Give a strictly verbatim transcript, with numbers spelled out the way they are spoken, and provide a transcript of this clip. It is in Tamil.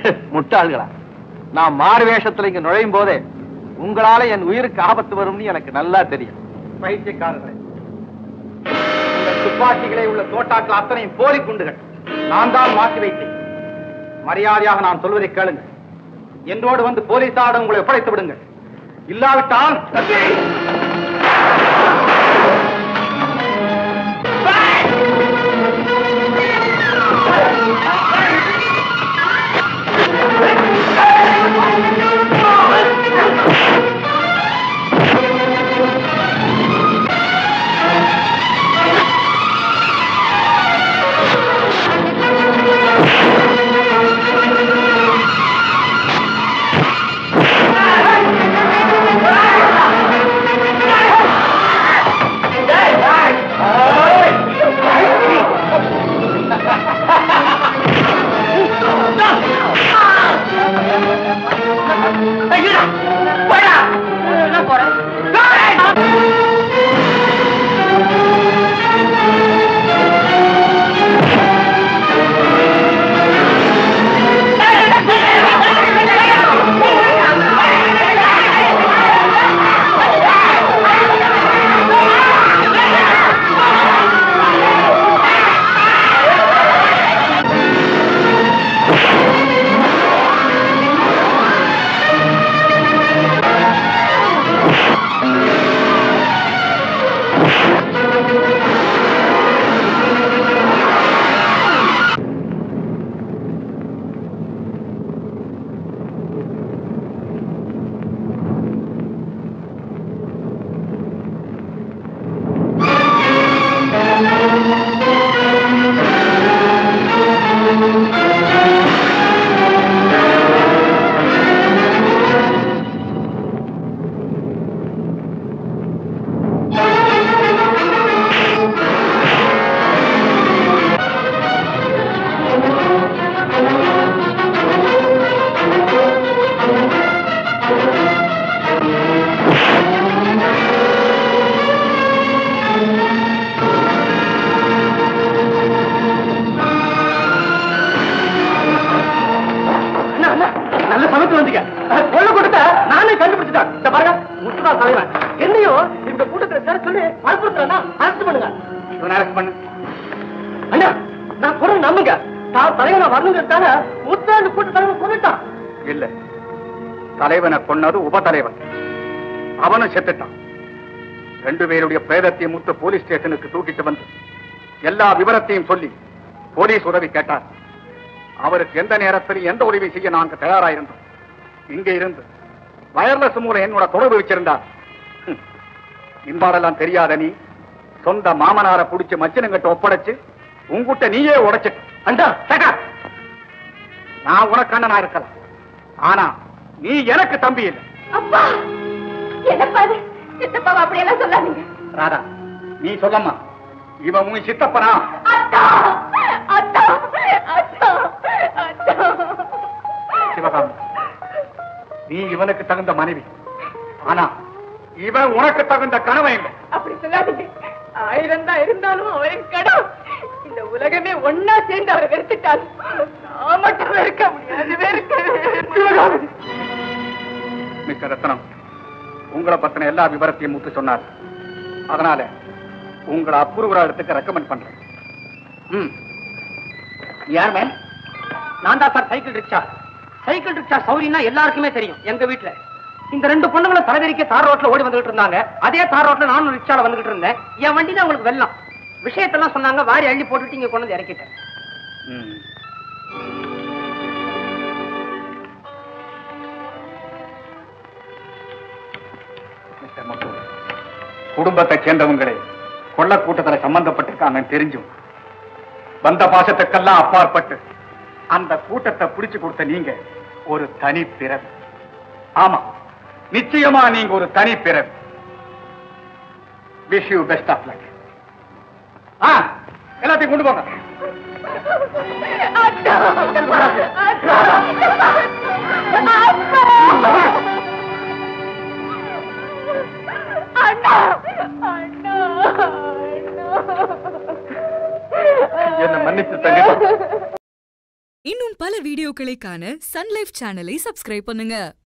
முட்டாள்களா? நான் மாறு வேஷத்துல இங்க நுழையும் போதே உங்களால என் உயிருக்கு ஆபத்து வரும்னு எனக்கு நல்லா தெரியும். பைத்தியக்காரர்களே, இந்த துப்பாக்கிகளே உள்ள தோட்டாக்கள் அத்தனையும் போலி குண்டுகள். நான் தான் மாற்றி வைத்தேன். மரியாதையாக நான் சொல்வதை கேளுங்க. என்னோடு வந்து போலீசாரிடம் உங்களை ஒப்படைத்து விடுங்கள். இல்லாவிட்டால் தலைவனை கொன்னது உபதலைவன். அவனும் செத்துட்டான். ரெண்டு பேருடைய பிரேதத்தை முத்து போலீஸ் ஸ்டேஷனுக்கு தூக்கிட்டு வந்து எல்லா விவரத்தையும் சொல்லி போலீஸ் உதவி கேட்டார். அவருக்கு எந்த நேரத்தில் எந்த உதவி செய்ய நாங்கள் தயாராயிருந்தோம். இங்க இருந்து வயர்லெஸ் மூலம் என்னோட தொடர்பு வச்சிருந்தார். இன்பாடெல்லாம் தெரியாத நீ சொந்த மாமனாரை புடிச்சு மச்சனங்கிட்ட ஒப்படைச்சு உங்ககிட்ட நீயே உடைச்சிட்ட. நான் உனக்கு அண்ணனா இருக்கலாம், ஆனா நீ எனக்கு தம்பி இல்லை. அப்பா, என்னப்பா இது? சித்தப்பாவை அப்படியெல்லாம் சொல்லாதீங்க. ராதா, நீ சொல்லம்மா. இவன் உன் சித்தப்பனா? சிவகாமி, நீ இவனுக்கு தகுந்த மனைவி, ஆனா இவன் உனக்கு தகுந்த கணவன் இல்லை. அப்படி சொல்லாதீங்க. ஆயிரம் தான் இருந்தாலும் அவரின் கடன். இந்த உலகமே ஒன்னா சேர்ந்து அவரை வெறுத்துட்டால் நான் மட்டும் வெறுக்க முடியாது. வெறுக்க மிஸ்டர் ரத்னம், உங்களை பத்தின எல்லா விவரத்தையும் முத்து சொன்னார். அதனால உங்களை அப்ரூவர் இடத்துக்கு ரெக்கமெண்ட் பண்றேன். ம், யார் மேம்? நான் தான் sir cycle rickshaw. Cycle rickshaw சௌரியம்னா எல்லாருக்குமே தெரியும். எங்க வீட்டுல இந்த ரெண்டு பொண்ணுங்களும் தலைவரிக்க தார் ரோட்ல ஓடி வந்துகிட்டு இருந்தாங்க. அதே தார் ரோட்ல நானும் ரிக்ஷால வந்துகிட்டு இருந்தேன். என் வண்டி தான் உங்களுக்கு வெள்ளம். விஷயத்தெல்லாம் சொன்னாங்க. வாரி அள்ளி போட்டுட்டு இங்க கொண்டு வந்து இறக்கிட்டேன். குடும்பத்தை சேர்ந்தவங்களே கொள்ள கூட்டத்தில் சம்பந்தப்பட்டிருக்காங்க தெரிஞ்சும் வந்த பாசத்துக்கெல்லாம் அப்பாற்பட்டு அந்த கூட்டத்தை பிடிச்சு கொடுத்த நீங்க ஒரு தனி பிறவி. ஆமா, நிச்சயமா நீங்க ஒரு தனி பிறவி. Wish you best of luck. எல்லாத்தையும் கொண்டு போங்க. என்ன மன்னிச்சு தங்க. இன்னும் பல வீடியோக்களை காண சன் லைஃப் சேனலை சப்ஸ்கிரைப் பண்ணுங்க.